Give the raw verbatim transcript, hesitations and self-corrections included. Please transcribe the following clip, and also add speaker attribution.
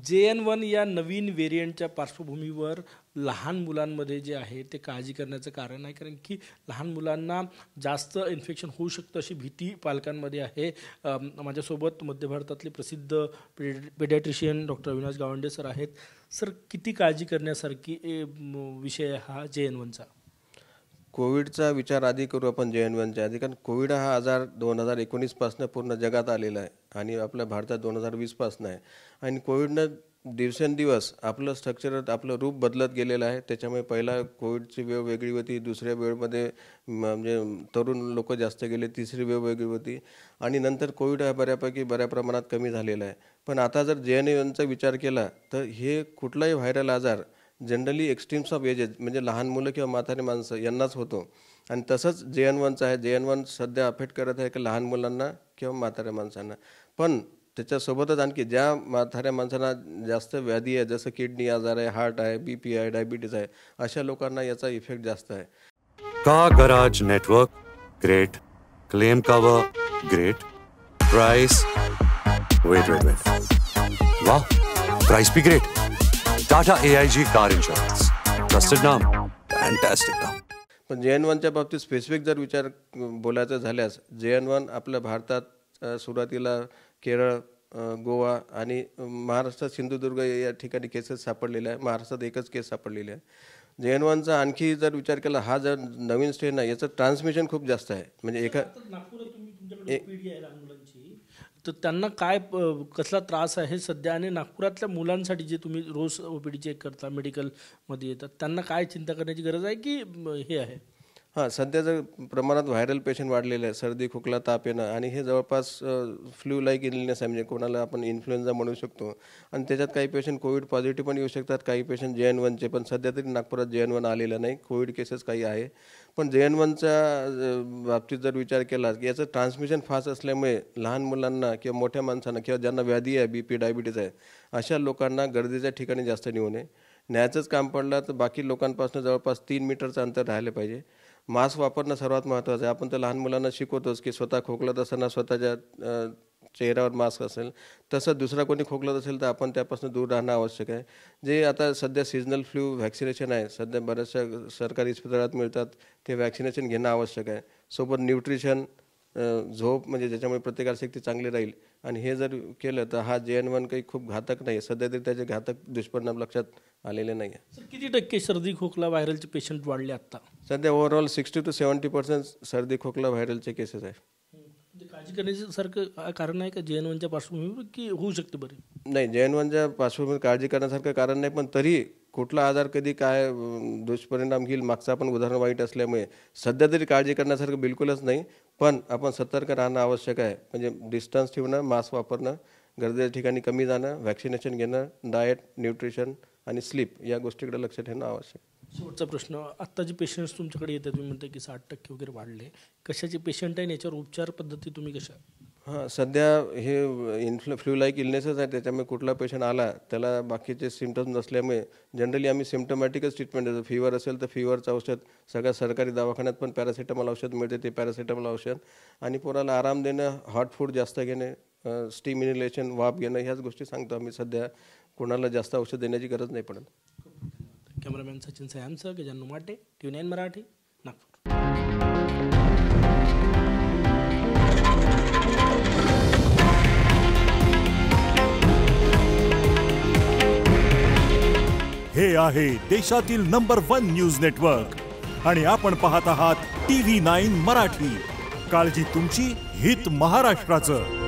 Speaker 1: जे N one या नवीन व्हेरियंटच्या पार्श्वभूमीवर लहान मुलांमध्ये जे आहे ते काळजी करण्याचं कारण आहे, कारण की लहान मुलांना जास्त इन्फेक्शन होऊ शकतं अशी भीती पालकांमध्ये आहे. माझ्यासोबत मध्य भारतातले प्रसिद्ध paediatrician doctor Avinash Gawande sir आहेत. सर, किती काळजी करण्यासारखी विषय हा जे एन वनचा?
Speaker 2: कोविडचा विचार आधी करू आपण जे एन वनच्या आधी, कारण कोविड हा आजार दोन हजार एकोणीसपासून पूर्ण जगात आलेला आहे आणि आपल्या भारतात दोन हजार वीसपासून आहे. आणि कोविडनं दिवसेंदिवस आपलं स्ट्रक्चर आपलं रूप बदलत गेलेलं आहे. त्याच्यामुळे पहिला कोविडची वेळ वेगळी होती, दुसऱ्या वेळमध्ये म्हणजे तरुण लोक जास्त गेले, तिसरी वेळ वेगळी होती आणि नंतर कोविड हा बऱ्यापैकी बऱ्या प्रमाणात कमी झालेला आहे. पण आता जर जे एन वनचा विचार केला तर हे कुठलाही व्हायरल आजार जनरली एक्स्ट्रीम्स ऑफ एजेस म्हणजे लहान मुलं किंवा म्हातारी माणसं यांनाच होतो. आणि तसंच जे एन वनचं आहे. जे एन वन सध्या अफेक्ट करत आहे की लहान मुलांना किंवा म्हाताऱ्या माणसांना. पण त्याच्यासोबतच आणखी ज्या म्हाताऱ्या माणसांना जास्त व्याधी आहे, जसं किडनी आजार आहे, हार्ट आहे, बी पी आहे, डायबिटीज आहे, अशा लोकांना याचा इफेक्ट जास्त आहे.
Speaker 3: Car garage network great, claim cover great, price wait wait wait वाह, प्राइस भी great. Tata A I G car insurance, trusted नाम, फॅन्टॅस्टिक नाम.
Speaker 2: पण जे एन वनच्या बाबतीत स्पेसिफिक जर विचार बोलायचं झाल्यास जे एन वन आपल्या भारतात सुरुवातीला केरळ, गोवा आणि महाराष्ट्रात सिंधुदुर्ग या ठिकाणी केसेस सापडलेले आहे. महाराष्ट्रात एकच केस सापडलेली आहे. जे एन वनचा आणखी जर विचार केला, हा जर नवीन स्ट्रेन आहे याचं ट्रान्समिशन खूप जास्त आहे. म्हणजे एका
Speaker 1: तर त्यांना काय कसला त्रास आहे सध्या, आणि नागपुरातल्या मुलांसाठी जे तुम्ही रोज ओपीडी चेक करता, मेडिकलमध्ये येतात, त्यांना काय चिंता करण्याची गरज आहे की हे आहे?
Speaker 2: हां, सध्या जर प्रमाणात व्हायरल पेशंट वाढलेले आहे, सर्दी खोकला ताप येणं, आणि हे जवळपास फ्लू लाईक इलनेस आहे, म्हणजे कोणाला आपण इन्फ्लुएन्झा म्हणू शकतो. आणि त्याच्यात काही पेशंट कोविड पॉझिटिव्ह पण येऊ शकतात, काही पेशंट जे एन वनचे. पण सध्या तरी नागपुरात जे एन वन आलेलं नाही, कोविड केसेस काही आहे. पण जे एन वनच्या बाबतीत जर विचार केला की याचं ट्रान्समिशन फास्ट असल्यामुळे लहान मुलांना किंवा मोठ्या माणसांना किंवा ज्यांना व्याधी आहे, बी पी डायबिटीज आहे, अशा लोकांना गर्दीच्या ठिकाणी जास्त नेऊ नये. न्यायचंच काम पडलं तर बाकी लोकांपासून जवळपास तीन मीटरचं अंतर राहिलं पाहिजे. मास्क वापरणं सर्वात महत्त्वाचं आहे. आपण तर लहान मुलांना शिकवतोच की स्वतः खोकलत असताना स्वतःच्या चेहऱ्यावर मास्क असेल, तसं दुसरा कोणी खोकलत असेल तर आपण त्यापासून दूर राहणं आवश्यक आहे. जे आता सध्या सीझनल फ्लू व्हॅक्सिनेशन आहे, सध्या बऱ्याचशा सरकारी इस्पितळात मिळतात, ते व्हॅक्सिनेशन घेणं आवश्यक आहे. सोबत न्यूट्रिशन, झोप, म्हणजे ज्याच्यामुळे प्रतिकारशक्ती चांगली राहील. आणि हे जर केलं तर हा जे एन वन काही खूप घातक नाही. सध्या तरी त्याचे घातक दुष्परिणाम लक्षात आलेले नाही आहे.
Speaker 1: सर, किती टक्के सर्दी खोकला व्हायरलचे पेशंट वाढले आता?
Speaker 2: सध्या overall sixty two seventy percent सर्दी खोकला व्हायरलचे केसेस आहे.
Speaker 1: काळजी करण्याचं सारखं कारण आहे का जे एन वनच्या पार्श्वभूमीवर, की होऊ शकते बरे?
Speaker 2: नाही, जे एन वनच्या पार्श्वभूमीवर काळजी करण्यासारखं कारण नाही. पण तरी कुठला आजार कधी काय दुष्परिणाम घेईल मागचं आपण उदाहरण वाईट असल्यामुळे सध्या तरी काळजी करण्यासारखं बिलकुलच नाही. पण आपण सतर्क राहणं आवश्यक आहे. म्हणजे डिस्टन्स ठेवणं, मास्क वापरणं, गर्दीच्या ठिकाणी कमी जाणं, व्हॅक्सिनेशन घेणं, डाएट, न्यूट्रिशन आणि स्लीप या गोष्टीकडे लक्ष ठेवणं आवश्यक.
Speaker 1: शेवटचा प्रश्न, आत्ता जे पेशंट्स तुमच्याकडे येतात, तुम्ही म्हणता की साठ टक्के वगैरे वाढले, कशाचे पेशंट आहे, याच्यावर उपचार पद्धती तुम्ही कशा?
Speaker 2: हां, सध्या हे इन्फ्लु फ्लू लाईक इलनेसच आहे. त्याच्यामुळे कुठला पेशंट आला त्याला बाकीचे सिम्पटम्स नसल्यामुळे जनरली आम्ही सिम्पटमॅटिकच ट्रीटमेंट देतो. फिवर असेल तर फिवरचं औषध, सगळ्या सरकारी दवाखान्यात पण पॅरासिटामॉल औषध मिळते, ते पॅरासिटामॉल औषध. आणि पोराला आराम देणं, हॉट फूड जास्त घेणे, स्टीम इनहेलेशन, वाफ घेणं, ह्याच गोष्टी सांगतो आम्ही. सध्या कोणाला जास्त औषध देण्याची गरज नाही पडत.
Speaker 1: कॅमेरामॅन सचिन सयामसह गजानन माटे, टी नाईन मराठी, नागपूर.
Speaker 4: हे आहे देशातील नंबर वन न्यूज नेटवर्क आणि आपण पाहत आहात टी व्ही नाईन मराठी. काळजी तुमची, हित महाराष्ट्राचं.